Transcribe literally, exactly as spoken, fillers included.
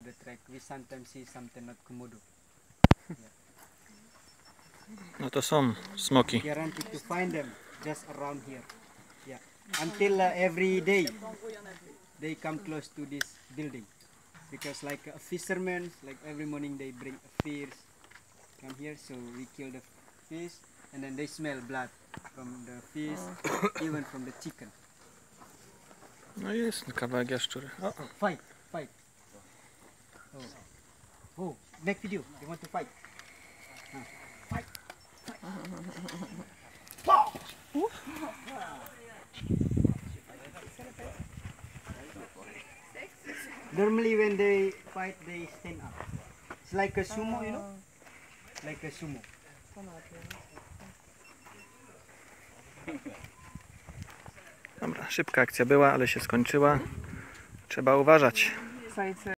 the track. We sometimes see something not Komodo. Yeah. No to są smoki. Guaranteed to find them just around here. Yeah. Until uh, every day they come close to this building, because like a fisherman, like every morning they bring a fish, come here, so we kill the fish, and then they smell blood from the fish, even from the chicken. No jest kawałek jaszczury. O. Fight, fight. Oh, oh, make video. They want to fight. Huh. Fight. Normally when they fight, they stand up. It's like a sumo, you know? Like a sumo. Dobra, szybka akcja była, ale się skończyła. Trzeba uważać.